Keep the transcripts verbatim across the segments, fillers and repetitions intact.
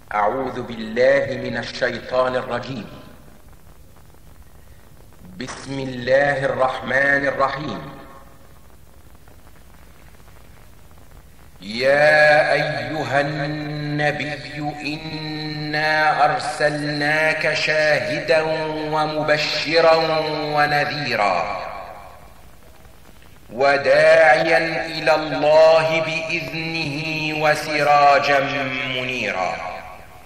أعوذ بالله من الشيطان الرجيم. بسم الله الرحمن الرحيم. يا أيها النبي إنا أرسلناك شاهدا ومبشرا ونذيرا وداعيا إلى الله بإذنه وسراجا منيرا.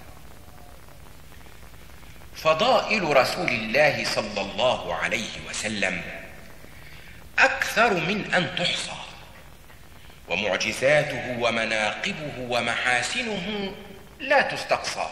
فضائل رسول الله صلى الله عليه وسلم أكثر من أن تحصى، ومعجزاته ومناقبه ومحاسنه لا تستقصى.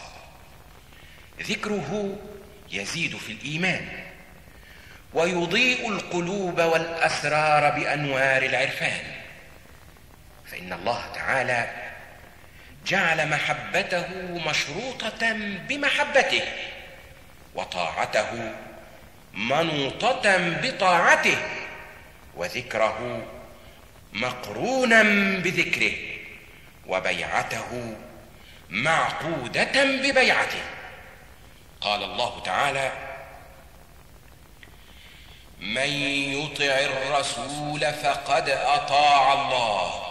ذكره يزيد في الإيمان ويضيء القلوب والأسرار بأنوار العرفان، فإن الله تعالى جعل محبته مشروطة بمحبته، وطاعته منوطة بطاعته، وذكره مقرونا بذكره، وبيعته معقودة ببيعته. قال الله تعالى: من يطع الرسول فقد أطاع الله.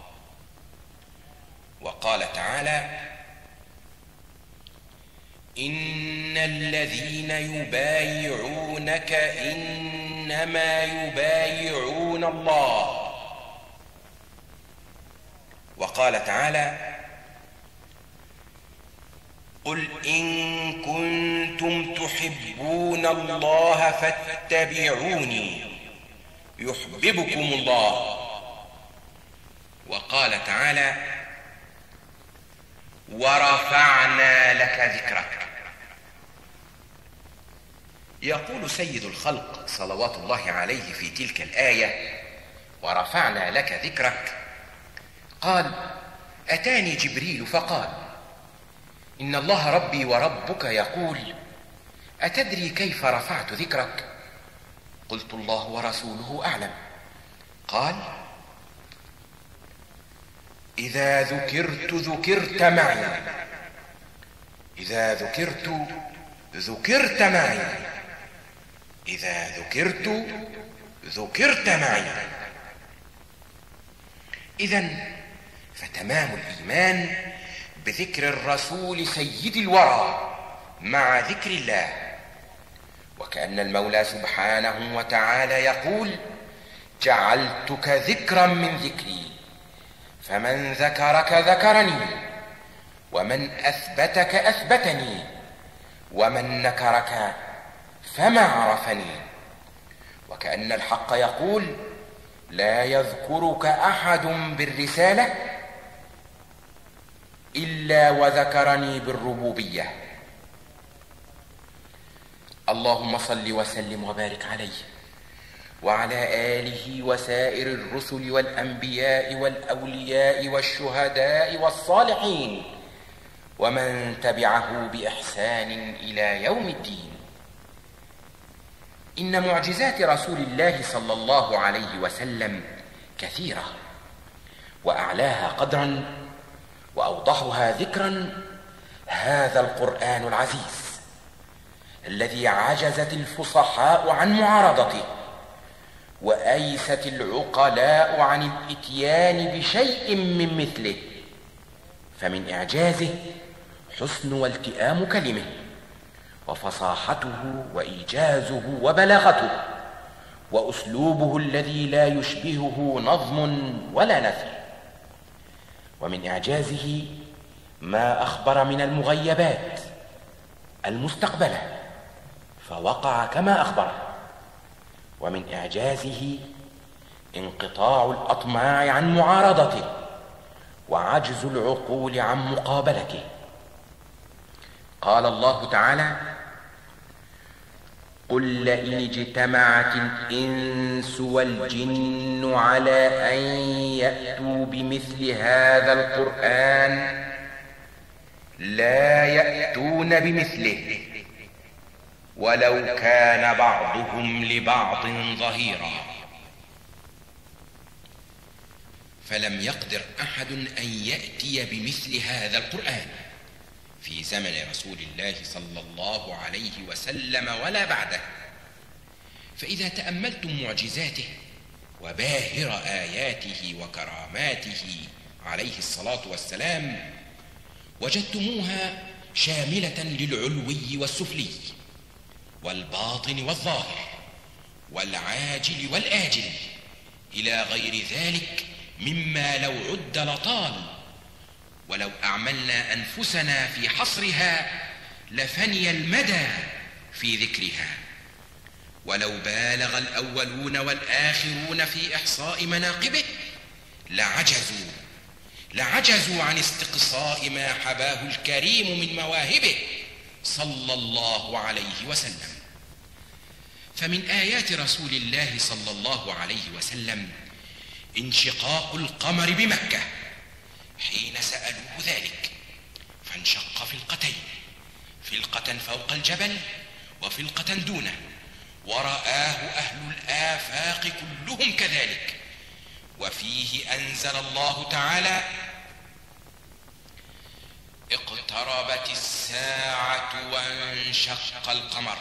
وقال تعالى: إن الذين يبايعونك إنما يبايعون الله. وقال تعالى: قل إن كنتم تحبون الله فاتبعوني يحببكم الله. وقال تعالى: ورفعنا لك ذكرك. يقول سيد الخلق صلوات الله عليه في تلك الآية: ورفعنا لك ذكرك، قال: أتاني جبريل فقال: إن الله ربي وربك يقول: أتدري كيف رفعت ذكرك؟ قلت: الله ورسوله أعلم. قال: إذا ذكرت ذكرت معي، إذا ذكرت ذكرت معي، إذا ذكرت ذكرت معي. إذن فتمام الإيمان بذكر الرسول سيد الورى مع ذكر الله، وكأن المولى سبحانه وتعالى يقول: جعلتك ذكرا من ذكري، فمن ذكرك ذكرني، ومن أثبتك أثبتني، ومن نكرك فما عرفني. وكأن الحق يقول: لا يذكرك أحد بالرسالة إلا وذكرني بالربوبية. اللهم صل وسلم وبارك عليه وعلى آله وسائر الرسل والأنبياء والأولياء والشهداء والصالحين ومن تبعه بإحسان إلى يوم الدين. إن معجزات رسول الله صلى الله عليه وسلم كثيرة، وأعلاها قدرا وأوضحها ذكرا هذا القرآن العزيز الذي عجزت الفصحاء عن معارضته، وأيست العقلاء عن الإتيان بشيء من مثله. فمن إعجازه حسن والتئام كلمه، وفصاحته وإيجازه وبلاغته، وأسلوبه الذي لا يشبهه نظم ولا نثر. ومن إعجازه ما أخبر من المغيبات المستقبلة فوقع كما أخبر. ومن إعجازه انقطاع الأطماع عن معارضته، وعجز العقول عن مقابلته. قال الله تعالى: قل لئن اجتمعت الإنس والجن على أن يأتوا بمثل هذا القرآن لا يأتون بمثله ولو كان بعضهم لبعض ظهيرا. فلم يقدر أحد أن يأتي بمثل هذا القرآن في في زمن رسول الله صلى الله عليه وسلم ولا بعده. فإذا تأملتم معجزاته وباهر آياته وكراماته عليه الصلاة والسلام وجدتموها شاملة للعلوي والسفلي والباطن والظاهر والعاجل والآجل إلى غير ذلك مما لو عد لطال، ولو أعملنا أنفسنا في حصرها لفني المدى في ذكرها، ولو بالغ الأولون والآخرون في إحصاء مناقبه لعجزوا لعجزوا عن استقصاء ما حباه الكريم من مواهبه صلى الله عليه وسلم. فمن آيات رسول الله صلى الله عليه وسلم انشقاق القمر بمكة حين سألوه ذلك، فانشق فلقتين، فلقة فوق الجبل وفلقة دونه، ورآه أهل الآفاق كلهم كذلك. وفيه أنزل الله تعالى: اقتربت الساعة وانشق القمر.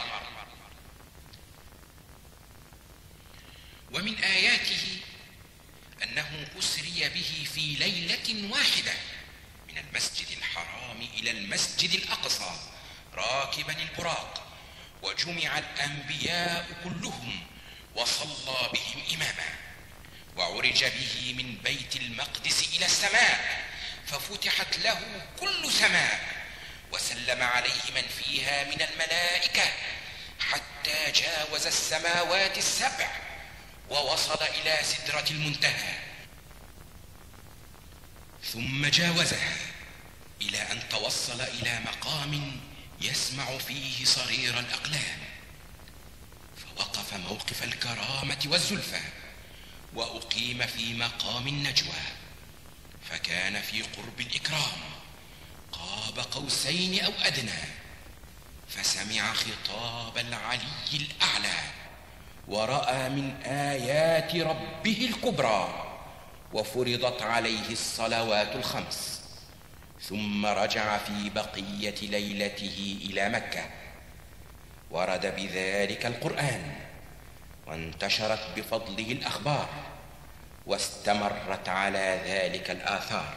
ومن آياته أنه أسري به في ليلة واحدة من المسجد الحرام إلى المسجد الأقصى راكبا البراق، وجمع الأنبياء كلهم وصلى بهم إماما، وعرج به من بيت المقدس إلى السماء ففتحت له كل سماء، وسلم عليه من فيها من الملائكة حتى جاوز السماوات السبع ووصل إلى سدرة المنتهى، ثم جاوزها إلى أن توصل إلى مقام يسمع فيه صرير الأقلام، فوقف موقف الكرامة والزلفى، وأقيم في مقام النجوى، فكان في قرب الإكرام قاب قوسين أو أدنى، فسمع خطاب العلي الأعلى ورأى من آيات ربه الكبرى، وفرضت عليه الصلوات الخمس، ثم رجع في بقية ليلته إلى مكة. ورد بذلك القرآن، وانتشرت بفضله الأخبار، واستمرت على ذلك الآثار.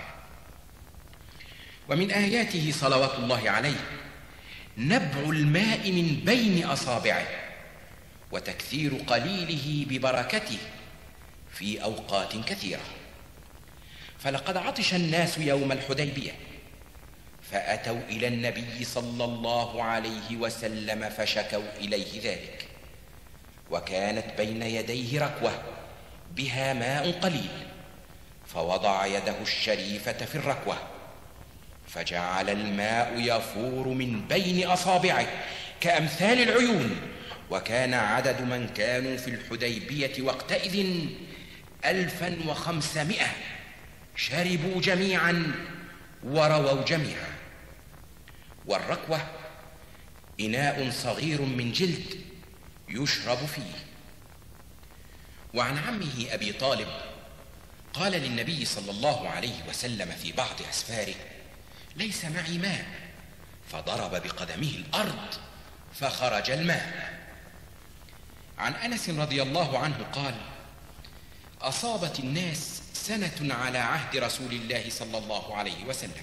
ومن آياته صلوات الله عليه نبع الماء من بين أصابعه، وتكثير قليله ببركته في أوقات كثيرة. فلقد عطش الناس يوم الحديبية، فأتوا إلى النبي صلى الله عليه وسلم فشكوا إليه ذلك، وكانت بين يديه ركوة بها ماء قليل، فوضع يده الشريفة في الركوة، فجعل الماء يفور من بين أصابعه كأمثال العيون. وكان عدد من كانوا في الحديبية وقتئذ ألفا وخمسمائة، شربوا جميعا ورووا جميعا. والركوة إناء صغير من جلد يشرب فيه. وعن عمه أبي طالب قال للنبي صلى الله عليه وسلم في بعض أسفاره: ليس معي ماء، فضرب بقدمه الأرض فخرج الماء. عن أنس رضي الله عنه قال: أصابت الناس سنة على عهد رسول الله صلى الله عليه وسلم،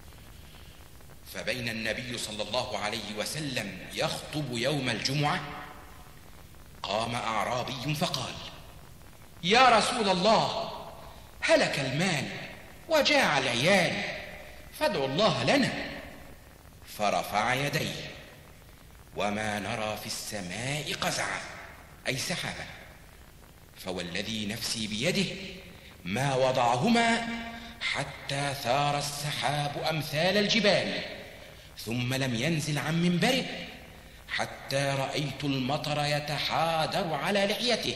فبين النبي صلى الله عليه وسلم يخطب يوم الجمعة قام أعرابي فقال: يا رسول الله، هلك المال وجاع العيال، فادعوا الله لنا. فرفع يديه: وما نرى في السماء قزعة، أي سحابة، فوالذي نفسي بيده ما وضعهما حتى ثار السحاب أمثال الجبال، ثم لم ينزل عن منبره حتى رأيت المطر يتحادر على لحيته،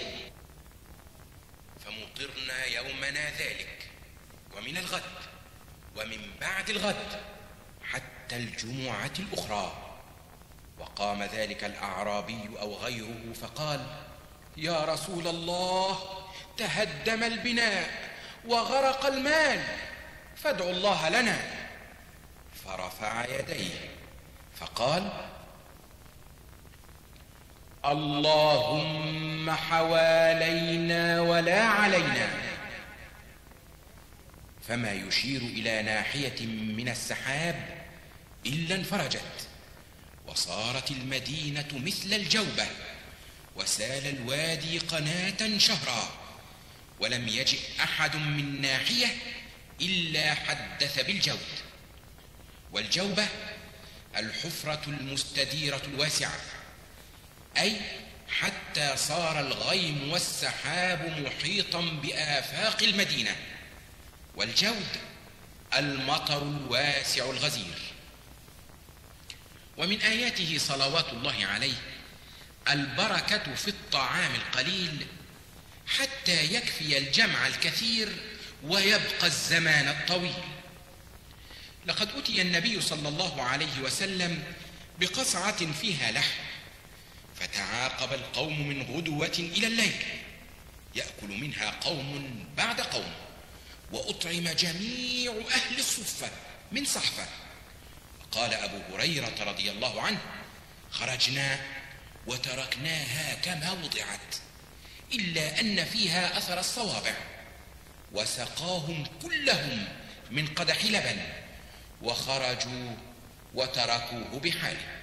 فمطرنا يومنا ذلك ومن الغد ومن بعد الغد حتى الجمعة الأخرى. وقام ذلك الأعرابي أو غيره فقال: يا رسول الله، تهدم البناء وغرق المال، فادعوا الله لنا. فرفع يديه فقال: اللهم حوالينا ولا علينا. فما يشير إلى ناحية من السحاب إلا انفرجت، وصارت المدينة مثل الجوبة، وسال الوادي قناة شهرا، ولم يجئ أحد من ناحية إلا حدث بالجود. والجوبة الحفرة المستديرة الواسعة، أي حتى صار الغيم والسحاب محيطا بآفاق المدينة. والجود المطر الواسع الغزير. ومن آياته صلوات الله عليه البركة في الطعام القليل حتى يكفي الجمع الكثير ويبقى الزمان الطويل. لقد أتي النبي صلى الله عليه وسلم بقصعة فيها لحم، فتعاقب القوم من غدوة إلى الليل، يأكل منها قوم بعد قوم، وأطعم جميع أهل الصفة من صحفة. قال أبو هريرة رضي الله عنه: خرجنا وتركناها كما وضعت، إلا أن فيها أثر الصوابع، وسقاهم كلهم من قدح لبن، وخرجوا وتركوه بحاله.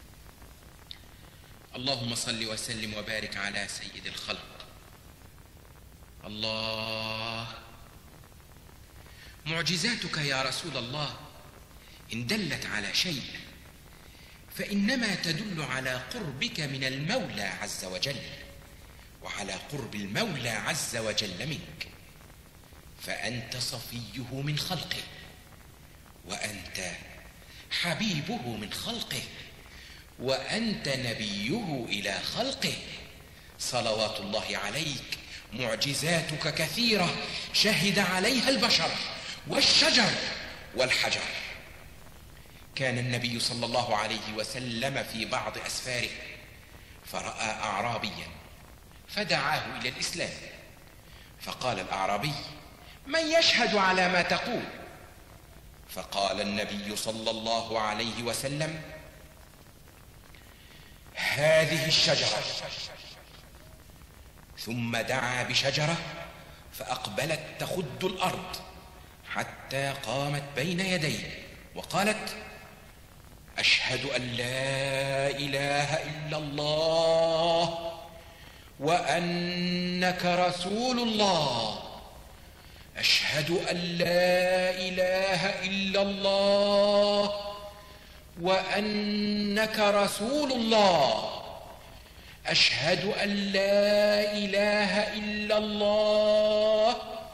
اللهم صل وسلم وبارك على سيد الخلق. الله، معجزاتك يا رسول الله إن دلت على شيء فإنما تدل على قربك من المولى عز وجل، وعلى قرب المولى عز وجل منك، فأنت صفيه من خلقه، وأنت حبيبه من خلقه، وأنت نبيه إلى خلقه، صلوات الله عليك. معجزاتك كثيرة شهد عليها البشر والشجر والحجر. كان النبي صلى الله عليه وسلم في بعض أسفاره فرأى أعرابيا فدعاه إلى الإسلام، فقال الأعرابي: من يشهد على ما تقول؟ فقال النبي صلى الله عليه وسلم: هذه الشجرة. ثم دعا بشجرة فأقبلت تخد الأرض حتى قامت بين يديه وقالت: أشهد أن لا إله إلا الله وأنك رسول الله. أشهد أن لا إله إلا الله وأنك رسول الله. أشهد أن لا إله إلا الله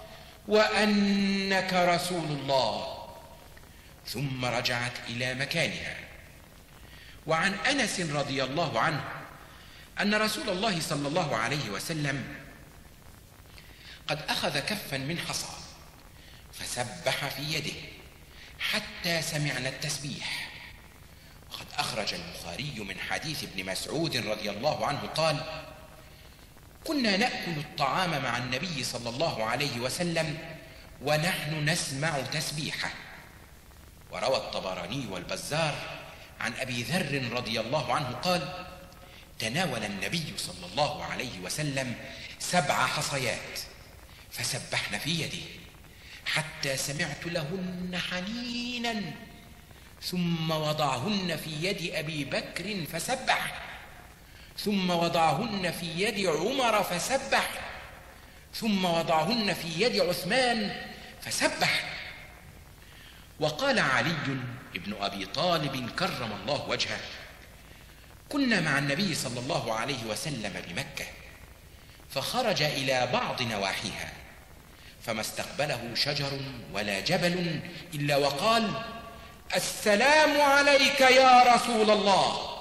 وأنك رسول الله. ثم رجعت إلى مكانها. وعن أنس رضي الله عنه أن رسول الله صلى الله عليه وسلم قد أخذ كفا من حصى فسبح في يده حتى سمعنا التسبيح. وقد أخرج البخاري من حديث ابن مسعود رضي الله عنه قال: كنا نأكل الطعام مع النبي صلى الله عليه وسلم ونحن نسمع تسبيحه. وروى الطبراني والبزار عن أبي ذر رضي الله عنه قال: تناول النبي صلى الله عليه وسلم سبع حصيات فسبحن في يده حتى سمعت لهن حنينا، ثم وضعهن في يد أبي بكر فسبح، ثم وضعهن في يد عمر فسبح، ثم وضعهن في يد عثمان فسبح. وقال علي بن أبي طالب كرم الله وجهه: كنا مع النبي صلى الله عليه وسلم بمكة، فخرج إلى بعض نواحيها فما استقبله شجر ولا جبل إلا وقال: السلام عليك يا رسول الله.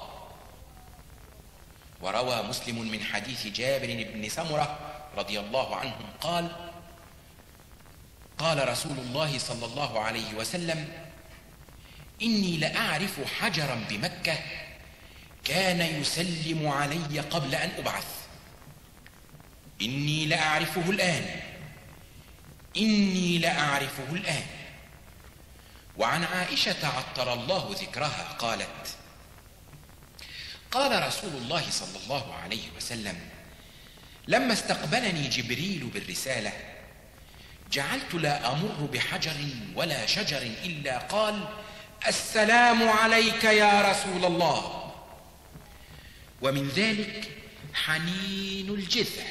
وروى مسلم من حديث جابر بن سمرة رضي الله عنه قال: قال رسول الله صلى الله عليه وسلم: إني لأعرف حجرا بمكة كان يسلم علي قبل أن أبعث. إني لأعرفه الآن إني لأعرفه الآن. وعن عائشة عطر الله ذكرها قالت: قال رسول الله صلى الله عليه وسلم: لما استقبلني جبريل بالرسالة جعلت لا أمر بحجر ولا شجر إلا قال: السلام عليك يا رسول الله. ومن ذلك حنين الجذع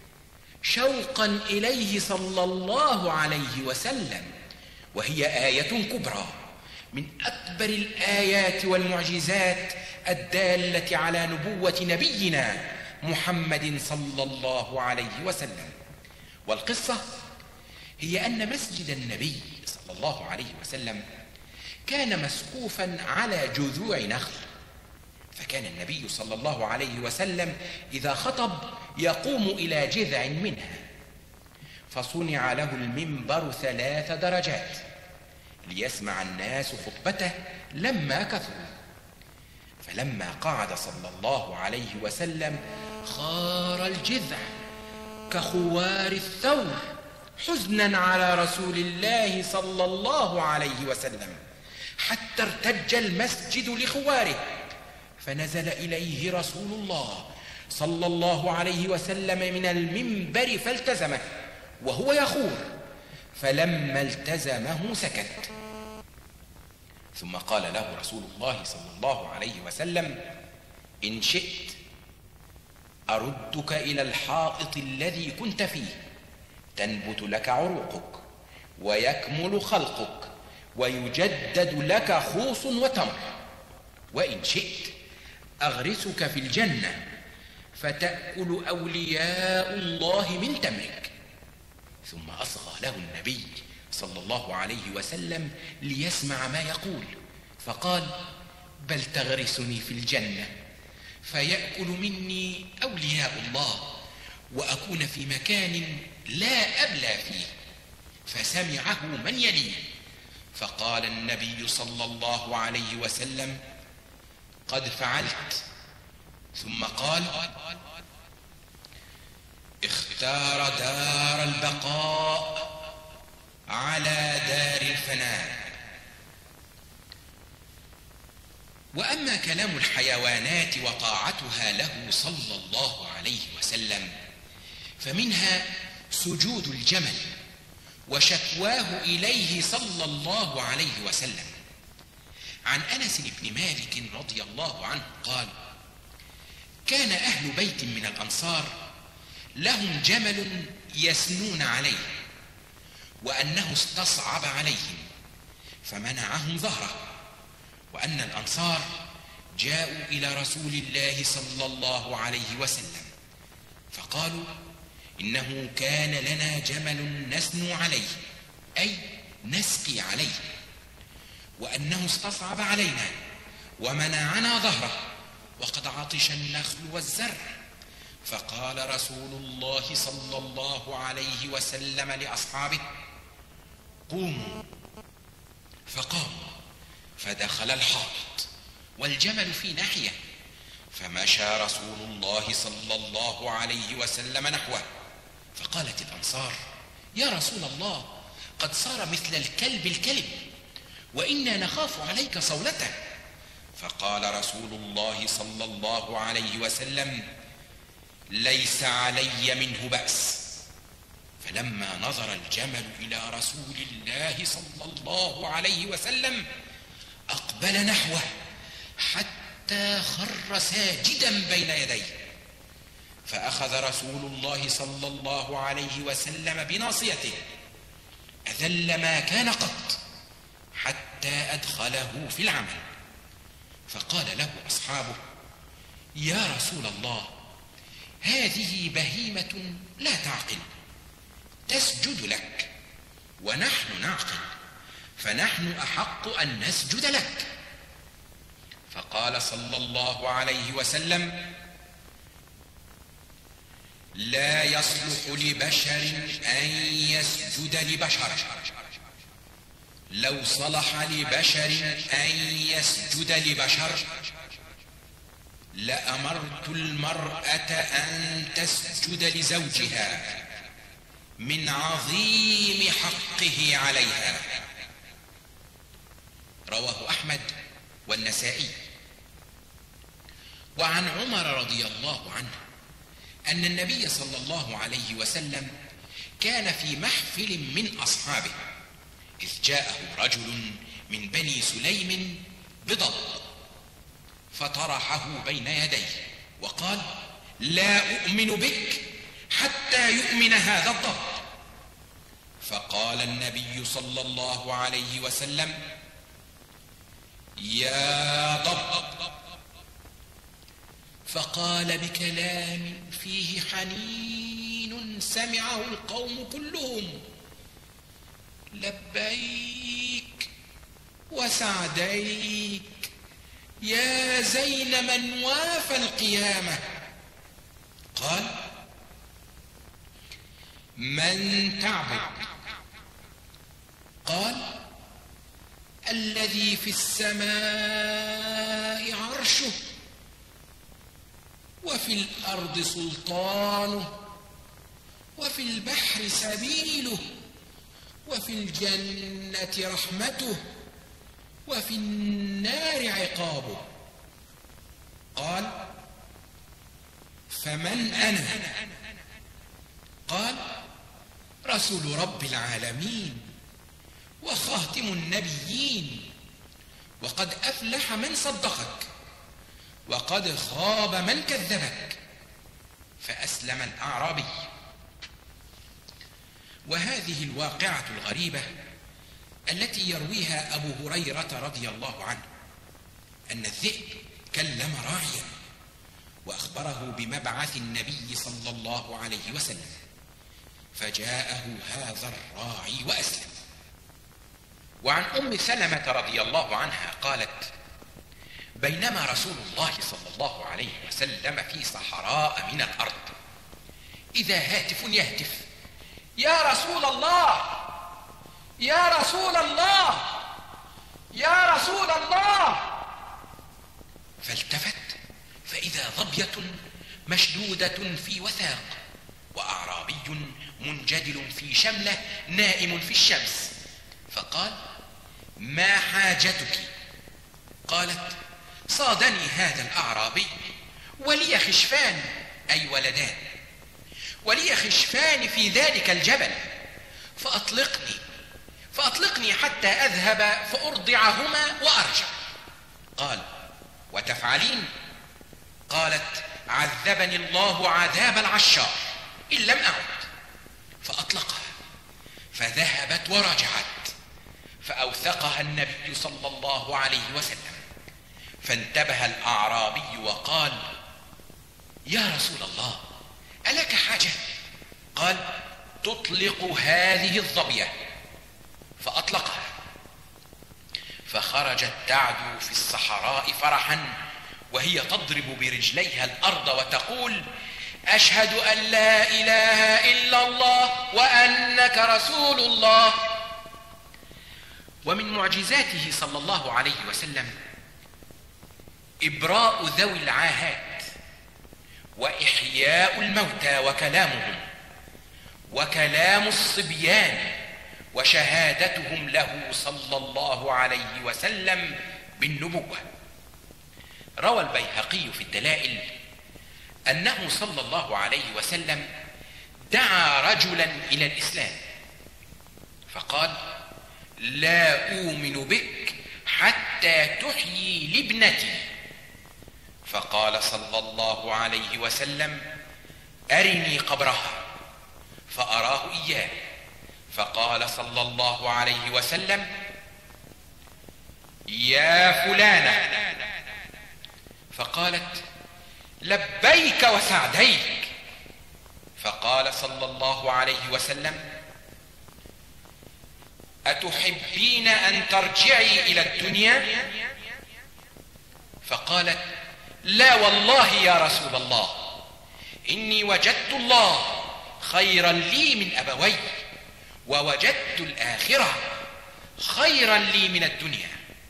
شوقا إليه صلى الله عليه وسلم، وهي آية كبرى من أكبر الآيات والمعجزات الدالة على نبوة نبينا محمد صلى الله عليه وسلم. والقصة هي أن مسجد النبي صلى الله عليه وسلم كان مسقوفا على جذوع نخل، فكان النبي صلى الله عليه وسلم إذا خطب يقوم إلى جذع منها، فصنع له المنبر ثلاث درجات ليسمع الناس خطبته لما كثروا. فلما قعد صلى الله عليه وسلم خار الجذع كخوار الثور حزنا على رسول الله صلى الله عليه وسلم، حتى ارتج المسجد لخواره، فنزل إليه رسول الله صلى الله عليه وسلم من المنبر فالتزمه وهو يخور، فلما التزمه سكت. ثم قال له رسول الله صلى الله عليه وسلم: إن شئت أردك إلى الحائط الذي كنت فيه، تنبت لك عروقك ويكمل خلقك ويجدد لك خوص وتمر، وإن شئت أغرسك في الجنة فتأكل أولياء الله من تمرك. ثم أصغى له النبي صلى الله عليه وسلم ليسمع ما يقول، فقال: بل تغرسني في الجنة فيأكل مني أولياء الله وأكون في مكان لا أبلى فيه. فسمعه من يليه، فقال النبي صلى الله عليه وسلم: قد فعلت. ثم قال: اختار دار البقاء على دار الفناء. وأما كلام الحيوانات وطاعتها له صلى الله عليه وسلم فمنها سجود الجمل وشكواه إليه صلى الله عليه وسلم. عن أنس بن مالك رضي الله عنه قال: كان أهل بيت من الأنصار لهم جمل يسنون عليه، وأنه استصعب عليهم فمنعهم ظهره، وأن الأنصار جاءوا إلى رسول الله صلى الله عليه وسلم فقالوا: إنه كان لنا جمل نسنو عليه، أي نسقي عليه، وأنه استصعب علينا ومنعنا ظهره، وقد عطش النخل والزرع. فقال رسول الله صلى الله عليه وسلم لأصحابه: قوموا. فقاموا فدخل الحائط والجمل في ناحية، فمشى رسول الله صلى الله عليه وسلم نحوه، فقالت الأنصار: يا رسول الله، قد صار مثل الكلب الكلب، وإنا نخاف عليك صولته. فقال رسول الله صلى الله عليه وسلم: ليس علي منه بأس. فلما نظر الجمل إلى رسول الله صلى الله عليه وسلم أقبل نحوه حتى خر ساجدا بين يديه، فأخذ رسول الله صلى الله عليه وسلم بناصيته أذل ما كان قط حتى أدخله في العمل. فقال له أصحابه: يا رسول الله، هذه بهيمة لا تعقل، تسجد لك ونحن نعقل، فنحن أحق أن نسجد لك. فقال صلى الله عليه وسلم: لا يصلح لبشر أن يسجد لبشر، لو صلح لبشر أن يسجد لبشر لأمرت المرأة أن تسجد لزوجها من عظيم حقه عليها. رواه أحمد والنسائي. وعن عمر رضي الله عنه أن النبي صلى الله عليه وسلم كان في محفل من أصحابه إذ جاءه رجل من بني سليم بضب فطرحه بين يديه وقال: لا أؤمن بك حتى يؤمن هذا الضب. فقال النبي صلى الله عليه وسلم: يا ضب. فقال بكلام فيه حنين سمعه القوم كلهم: لبيك وسعديك يا زين من وافى القيامة. قال: من تعبد؟ قال: الذي في السماء عرشه وفي الأرض سلطانه وفي البحر سبيله وفي الجنة رحمته وفي النار عقابه. قال: فمن أنا؟ قال: رسول رب العالمين وخاتم النبيين، وقد أفلح من صدقك وقد خاب من كذبك. فأسلم الأعرابي. وهذه الواقعة الغريبة التي يرويها أبو هريرة رضي الله عنه أن الذئب كلم راعيا وأخبره بمبعث النبي صلى الله عليه وسلم، فجاءه هذا الراعي وأسلم. وعن أم سلمة رضي الله عنها قالت: بينما رسول الله صلى الله عليه وسلم في صحراء من الأرض إذا هاتف يهتف: يا رسول الله، يا رسول الله، يا رسول الله. فالتفت فإذا ظبية مشدودة في وثاق وأعرابي منجدل في شملة نائم في الشمس، فقال: ما حاجتك؟ قالت: صادني هذا الأعرابي ولي خشفان، أي ولدان، ولي خشفان في ذلك الجبل، فأطلقني فأطلقني حتى أذهب فأرضعهما وأرجع. قال: وتفعلين؟ قالت: عذبني الله عذاب العشار إن لم أعد. فأطلقها فذهبت ورجعت، فأوثقها النبي صلى الله عليه وسلم. فانتبه الأعرابي وقال: يا رسول الله، ألك حاجة؟ قال: تطلق هذه الظبية. فأطلقها، فخرجت تعدو في الصحراء فرحا وهي تضرب برجليها الأرض وتقول: أشهد أن لا إله إلا الله وأنك رسول الله. ومن معجزاته صلى الله عليه وسلم إبراء ذوي العاهات وإحياء الموتى وكلامهم وكلام الصبيان وشهادتهم له صلى الله عليه وسلم بالنبوة. روى البيهقي في الدلائل أنه صلى الله عليه وسلم دعا رجلا إلى الإسلام فقال: لا أؤمن بك حتى تحيي لابنتي. فقال صلى الله عليه وسلم: أرني قبرها. فأراه إياه، فقال صلى الله عليه وسلم: يا فلانة. فقالت: لبيك وسعديك. فقال صلى الله عليه وسلم: أتحبين أن ترجعي إلى الدنيا؟ فقالت: لا والله يا رسول الله، إني وجدت الله خيرا لي من أبوي، ووجدت الآخرة خيرا لي من الدنيا.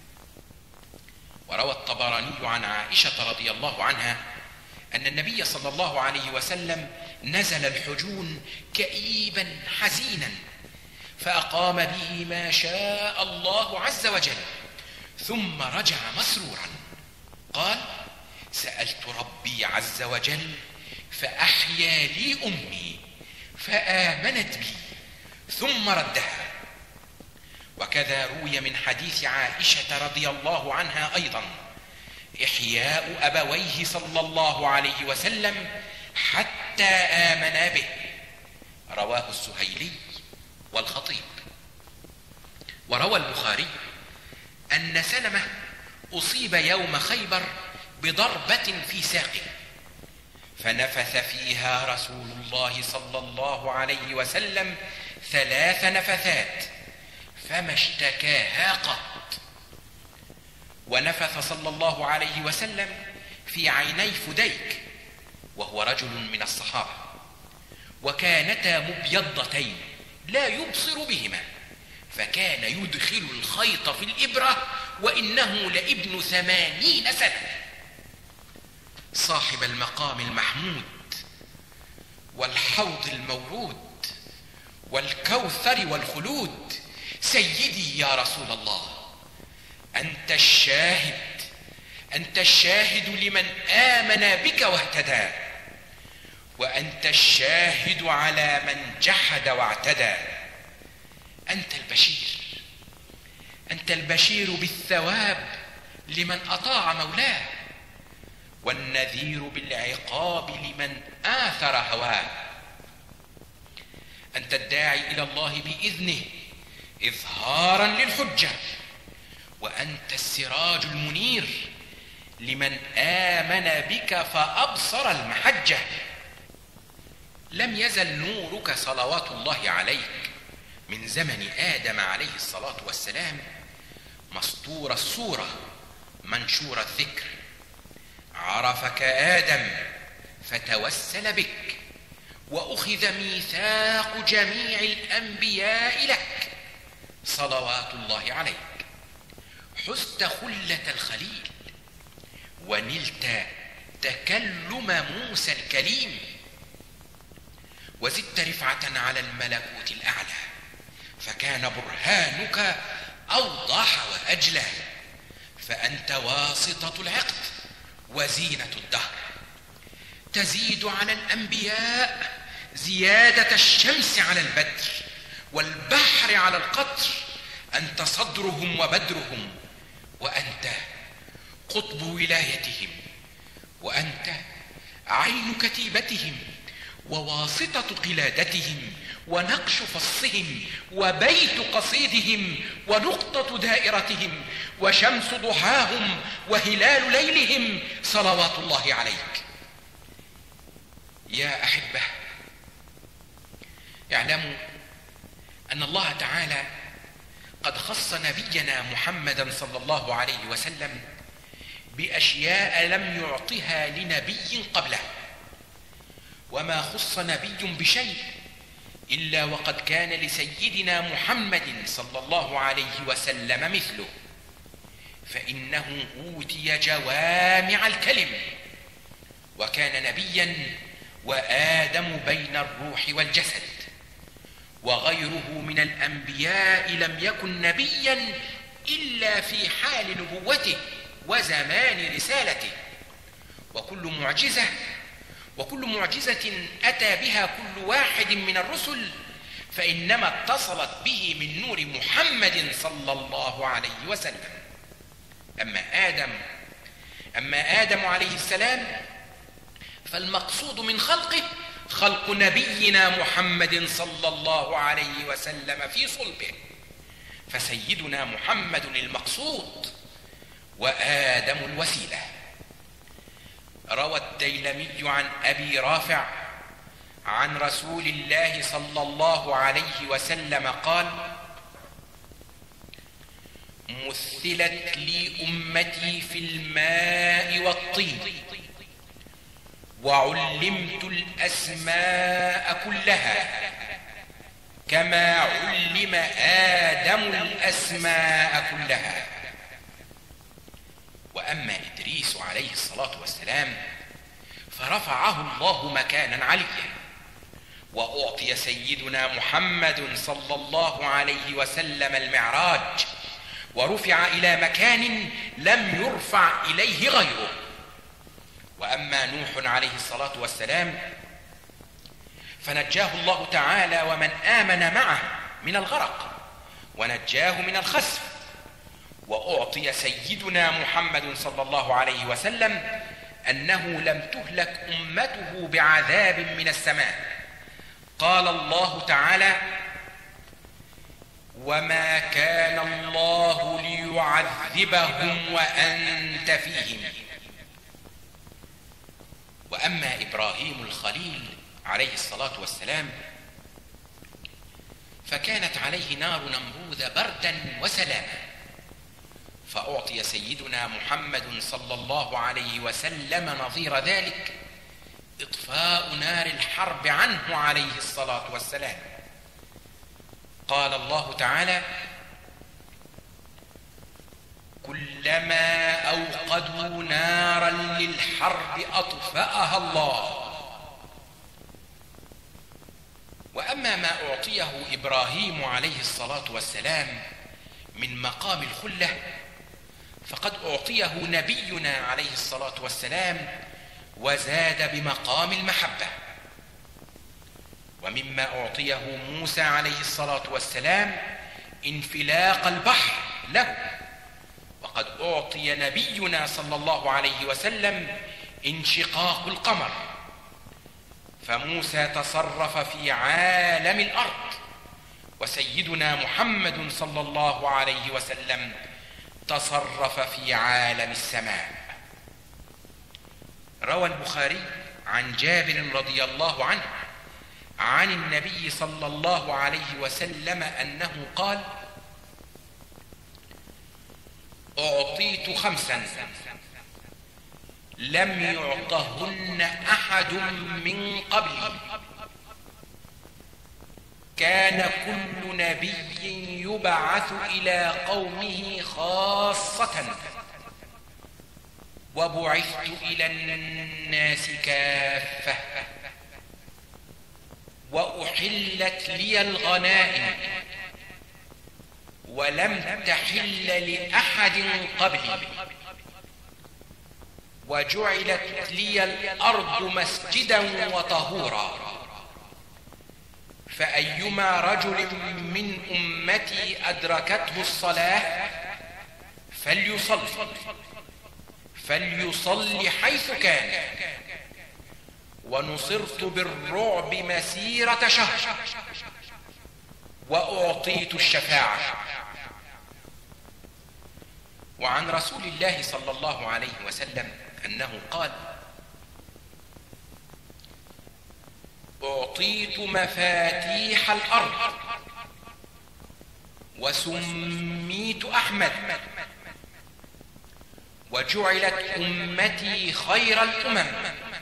وروى الطبراني عن عائشة رضي الله عنها أن النبي صلى الله عليه وسلم نزل الحجون كئيبا حزينا، فأقام به ما شاء الله عز وجل، ثم رجع مسرورا قال: سألت ربي عز وجل فأحيا لي أمي فآمنت بي ثم ردها. وكذا روي من حديث عائشة رضي الله عنها أيضا: إحياء أبويه صلى الله عليه وسلم حتى آمنا به، رواه السهيلي والخطيب. وروى البخاري أن سلمة أصيب يوم خيبر بضربة في ساقه، فنفث فيها رسول الله صلى الله عليه وسلم ثلاث نفثات فما اشتكاها قط. ونفث صلى الله عليه وسلم في عيني فديك وهو رجل من الصحابة، وكانتا مبيضتين لا يبصر بهما، فكان يدخل الخيط في الإبرة وإنه لابن ثمانين سنة. صاحب المقام المحمود والحوض المورود والكوثر والخلود، سيدي يا رسول الله، أنت الشاهد، أنت الشاهد لمن آمن بك واهتدى، وأنت الشاهد على من جحد واعتدى. أنت البشير، أنت البشير بالثواب لمن أطاع مولاه، والنذير بالعقاب لمن آثر هواه. أنت الداعي إلى الله بإذنه إظهارا للحجة، وأنت السراج المنير لمن آمن بك فأبصر المحجة. لم يزل نورك صلوات الله عليك من زمن آدم عليه الصلاة والسلام مسطور الصورة منشور الذكر. عرفك آدم فتوسل بك، وأخذ ميثاق جميع الأنبياء لك صلوات الله عليك. حزت خلة الخليل ونلت تكلم موسى الكليم، وزدت رفعة على الملكوت الأعلى، فكان برهانك أوضح وأجلى. فأنت واسطة العقد وزينة الدهر، تزيد على الأنبياء زيادة الشمس على البدر والبحر على القطر. أنت صدرهم وبدرهم، وأنت قطب ولايتهم، وأنت عين كتيبتهم وواسطة قلادتهم ونقش فصهم وبيت قصيدهم ونقطة دائرتهم وشمس ضحاهم وهلال ليلهم صلوات الله عليك. يا أحبة، اعلموا أن الله تعالى قد خص نبينا محمدا صلى الله عليه وسلم بأشياء لم يعطها لنبي قبله، وما خص نبي بشيء إلا وقد كان لسيدنا محمد صلى الله عليه وسلم مثله، فإنه أوتي جوامع الكلم، وكان نبيا وآدم بين الروح والجسد، وغيره من الأنبياء لم يكن نبيا إلا في حال نبوته وزمان رسالته. وكل معجزة وكل معجزة أتى بها كل واحد من الرسل فإنما اتصلت به من نور محمد صلى الله عليه وسلم. أما آدم أما آدم عليه السلام فالمقصود من خلقه خلق نبينا محمد صلى الله عليه وسلم في صلبه، فسيدنا محمد المقصود وآدم الوسيلة. روى الديلمي عن أبي رافع عن رسول الله صلى الله عليه وسلم قال: مثلت لي أمتي في الماء والطين، وعلمت الأسماء كلها كما علم آدم الأسماء كلها. وأما إدريس عليه الصلاة والسلام فرفعه الله مكانا عليا، وأعطي سيدنا محمد صلى الله عليه وسلم المعراج، ورفع إلى مكان لم يرفع إليه غيره. وأما نوح عليه الصلاة والسلام فنجاه الله تعالى ومن آمن معه من الغرق ونجاه من الخسف. وأعطي سيدنا محمد صلى الله عليه وسلم أنه لم تهلك أمته بعذاب من السماء. قال الله تعالى: وما كان الله ليعذبهم وأنت فيهم. وأما إبراهيم الخليل عليه الصلاة والسلام فكانت عليه نار نمروذ بردا وسلاما، فأعطي سيدنا محمد صلى الله عليه وسلم نظير ذلك، إطفاء نار الحرب عنه عليه الصلاة والسلام. قال الله تعالى: كلما أوقدوا نارا للحرب أطفأها الله. وأما ما أعطيه إبراهيم عليه الصلاة والسلام من مقام الخلة فقد أعطيه نبينا عليه الصلاة والسلام وزاد بمقام المحبة. ومما أعطيه موسى عليه الصلاة والسلام انفلاق البحر له، وقد أعطي نبينا صلى الله عليه وسلم انشقاق القمر، فموسى تصرف في عالم الأرض، وسيدنا محمد صلى الله عليه وسلم تصرف في عالم السماء. روى البخاري عن جابر رضي الله عنه عن النبي صلى الله عليه وسلم أنه قال: أعطيت خمسا لم يعطهن أحد من قبلي، كان كل نبي يبعث إلى قومه خاصة، وبعثت إلى الناس كافة، وأحلت لي الغنائم ولم تحل لأحد قبلي، وجعلت لي الأرض مسجدا وطهورا، فأيما رجل من أمتي أدركته الصلاة فليصلي فليصلي حيث كان، ونصرت بالرعب مسيرة شهر، وأعطيت الشفاعة. وعن رسول الله صلى الله عليه وسلم أنه قال: أعطيت مفاتيح الأرض وسميت أحمد، وجعلت أمتي خير الأمم،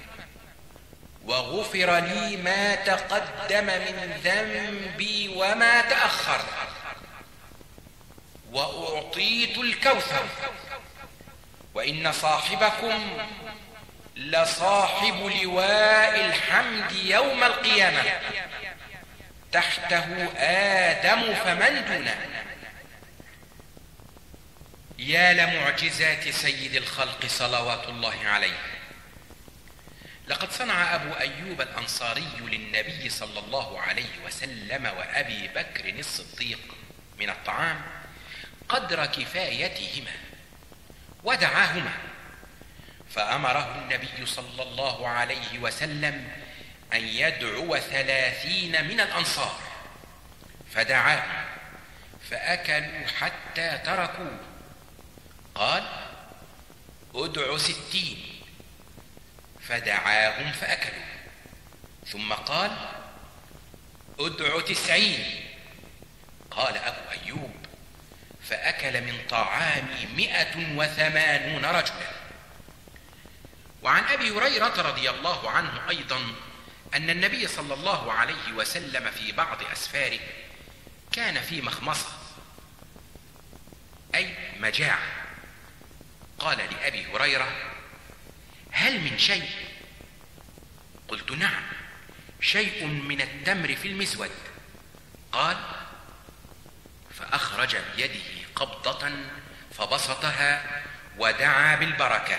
وغفر لي ما تقدم من ذنبي وما تأخر، وأعطيت الكوثر، وإن صاحبكم لصاحب لواء الحمد يوم القيامة، تحته آدم فمن دونه. يا لمعجزات سيد الخلق صلوات الله عليه. لقد صنع أبو أيوب الأنصاري للنبي صلى الله عليه وسلم وأبي بكر الصديق من الطعام قدر كفايتهما، ودعاهما، فأمره النبي صلى الله عليه وسلم أن يدعو ثلاثين من الأنصار، فدعاهم فأكلوا حتى تركوه. قال: ادع ستين، فدعاهم فأكلوا، ثم قال: ادع تسعين. قال أبو أيوب: فأكل من طعامي مئة وثمانون رجلا. وعن أبي هريرة رضي الله عنه أيضا أن النبي صلى الله عليه وسلم في بعض أسفاره كان في مخمصة، أي مجاعة. قال لأبي هريرة: هل من شيء؟ قلت: نعم، شيء من التمر في المزود. قال: فأخرج بيده قبضة فبسطها ودعا بالبركة،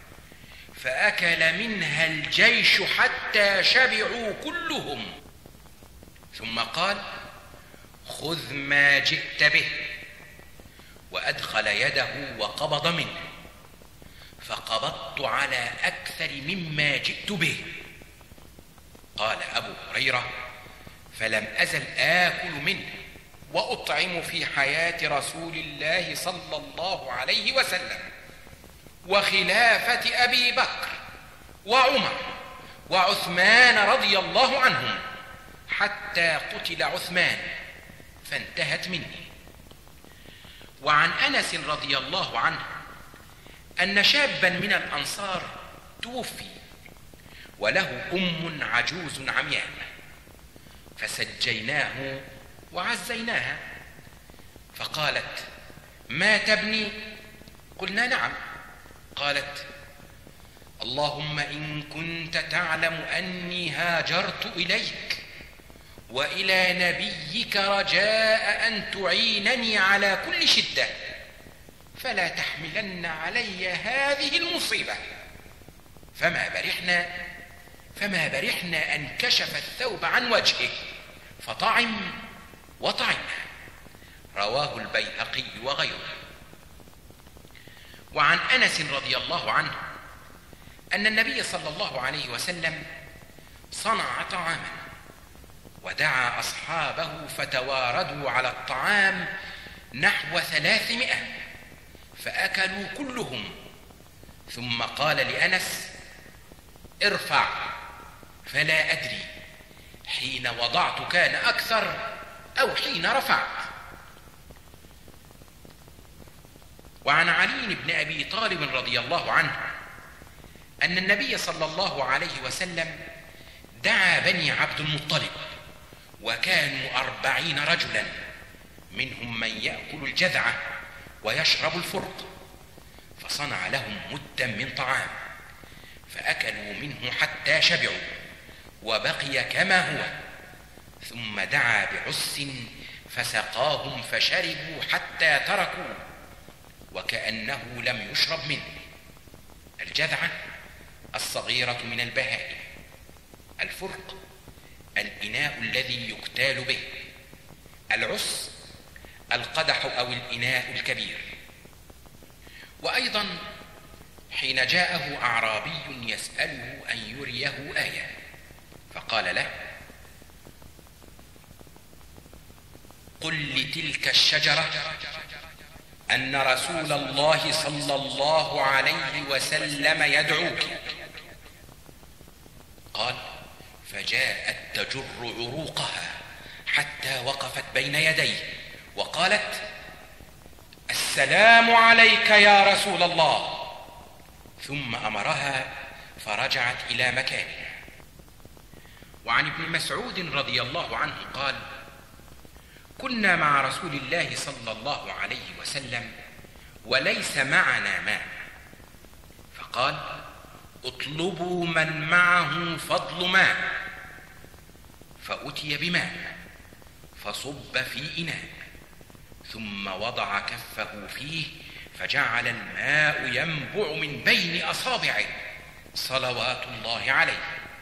فأكل منها الجيش حتى شبعوا كلهم، ثم قال: خذ ما جئت به، وأدخل يده وقبض منه، فقبضت على أكثر مما جئت به. قال أبو هريرة: فلم أزل آكل منه وأطعم في حياة رسول الله صلى الله عليه وسلم وخلافة أبي بكر وعمر وعثمان رضي الله عنهم حتى قتل عثمان فانتهت مني. وعن أنس رضي الله عنه أن شابا من الأنصار توفي وله أم عجوز عمياء، فسجيناه وعزيناها، فقالت: مات ابني؟ قلنا: نعم. قالت: اللهم إن كنت تعلم أني هاجرت إليك وإلى نبيك رجاء أن تعينني على كل شدة، فلا تحملن علي هذه المصيبة. فما برحنا فما برحنا أن كشف الثوب عن وجهه فطعم وطعمنا. رواه البيهقي وغيره. وعن أنس رضي الله عنه أن النبي صلى الله عليه وسلم صنع طعاما ودعا أصحابه فتواردوا على الطعام نحو ثلاثمائة، فأكلوا كلهم، ثم قال لأنس: ارفع، فلا أدري حين وضعت كان أكثر أو حين رفعت. وعن علي بن أبي طالب رضي الله عنه أن النبي صلى الله عليه وسلم دعا بني عبد المطلب، وكانوا أربعين رجلا، منهم من يأكل الجذعة ويشرب الفرق، فصنع لهم مدا من طعام، فأكلوا منه حتى شبعوا وبقي كما هو، ثم دعا بعس فسقاهم فشربوا حتى تركوه وكأنه لم يشرب منه. الجذعة الصغيرة من البهائم، الفرق الإناء الذي يكتال به، العس القدح أو الإناء الكبير. وأيضا حين جاءه أعرابي يسأله أن يريه آية، فقال له: قل لتلك الشجرة أن رسول الله صلى الله عليه وسلم يدعوك. قال: فجاءت تجر عروقها حتى وقفت بين يديه وقالت: السلام عليك يا رسول الله، ثم أمرها فرجعت إلى مكانها. وعن ابن مسعود رضي الله عنه قال: كنا مع رسول الله صلى الله عليه وسلم وليس معنا ماء، فقال: اطلبوا من معه فضل ماء، فأتي بماء فصب في إناء، ثم وضع كفه فيه فجعل الماء ينبع من بين أصابعه صلوات الله عليه.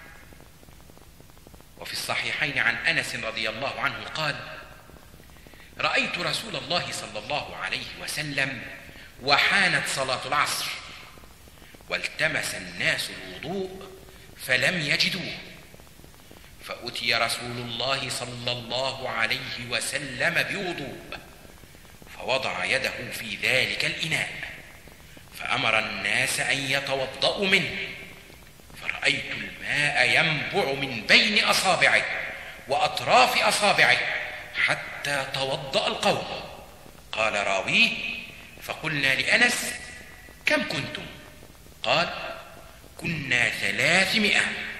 وفي الصحيحين عن أنس رضي الله عنه قال: رأيت رسول الله صلى الله عليه وسلم وحانت صلاة العصر، والتمس الناس الوضوء فلم يجدوه، فأتي رسول الله صلى الله عليه وسلم بوضوء، فوضع يده في ذلك الإناء، فأمر الناس أن يتوضأوا منه، فرأيت الماء ينبع من بين أصابعه وأطراف أصابعه حتى توضأ القوم. قال راويه: فقلنا لأنس: كم كنتم؟ قال: كنا ثلاثمائة.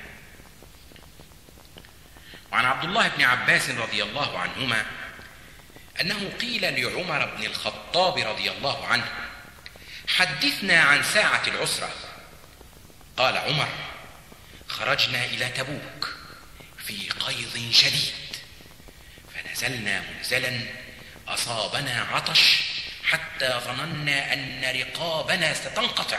وعن عبد الله بن عباس رضي الله عنهما أنه قيل لعمر بن الخطاب رضي الله عنه: حدثنا عن ساعة العسرة. قال عمر: خرجنا إلى تبوك في قيض شديد، فنزلنا منزلا أصابنا عطش حتى ظننا أن رقابنا ستنقطع،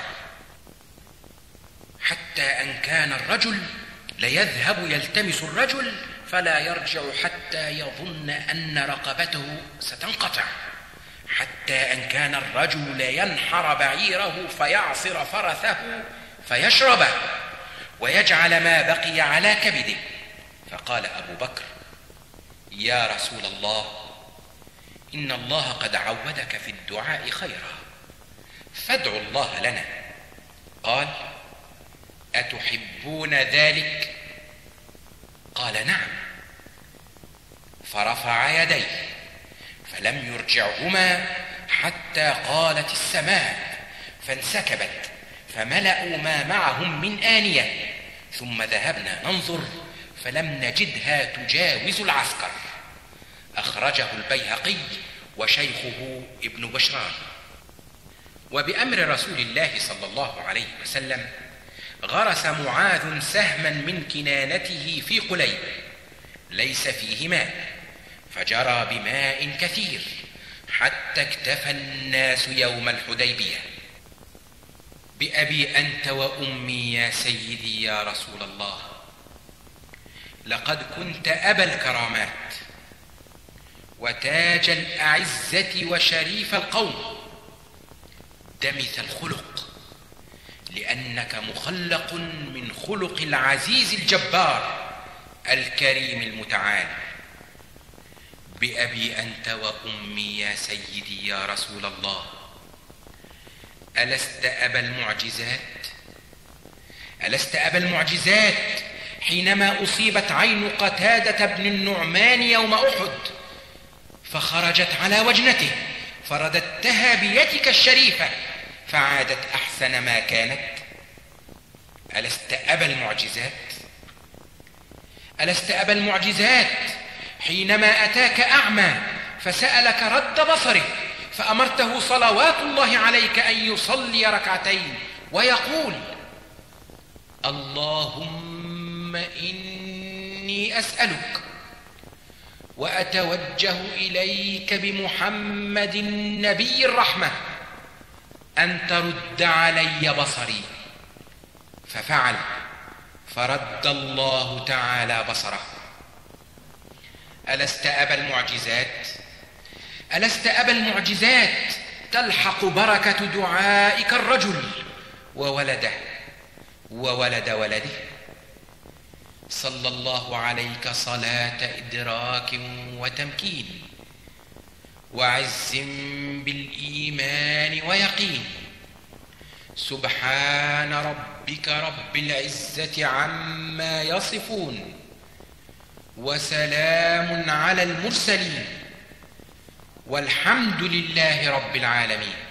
حتى أن كان الرجل ليذهب يلتمس الرجل فلا يرجع حتى يظن أن رقبته ستنقطع، حتى أن كان الرجل لينحر بعيره فيعصر فرثه فيشربه ويجعل ما بقي على كبده. فقال أبو بكر: يا رسول الله، إن الله قد عودك في الدعاء خيرا، فادعوا الله لنا. قال: أتحبون ذلك؟ قال: نعم. فرفع يديه فلم يرجعهما حتى قالت السماء، فانسكبت فملأوا ما معهم من آنية، ثم ذهبنا ننظر فلم نجدها تجاوز العسكر. أخرجه البيهقي وشيخه ابن بشران. وبأمر رسول الله صلى الله عليه وسلم غرس معاذ سهما من كنانته في قليب ليس فيه ماء، فجرى بماء كثير حتى اكتفى الناس يوم الحديبية. بأبي أنت وأمي يا سيدي يا رسول الله، لقد كنت أبا الكرامات وتاج الأعزة وشريف القوم، دمث الخلق، لأنك مخلق من خلق العزيز الجبار الكريم المتعال. بأبي أنت وأمي يا سيدي يا رسول الله، ألست أبا المعجزات؟ ألست أبا المعجزات حينما أصيبت عين قتادة بن النعمان يوم أحد فخرجت على وجنته فرددتها بيدك الشريفة فعادت أحسن ما كانت؟ ألست أبا المعجزات؟ ألست أبا المعجزات حينما أتاك أعمى فسألك رد بصره فأمرته صلوات الله عليك أن يصلي ركعتين ويقول: اللهم إني أسألك وأتوجه إليك بمحمد نبي الرحمة أن ترد علي بصري. ففعل، فرد الله تعالى بصره. ألست أبا المعجزات؟ ألست أبا المعجزات تلحق بركة دعائك الرجل وولده وولد ولده؟ صلى الله عليك صلاة إدراك وتمكين وعز بالإيمان ويقين. سبحان ربك رب العزة عما يصفون، وسلام على المرسلين، والحمد لله رب العالمين.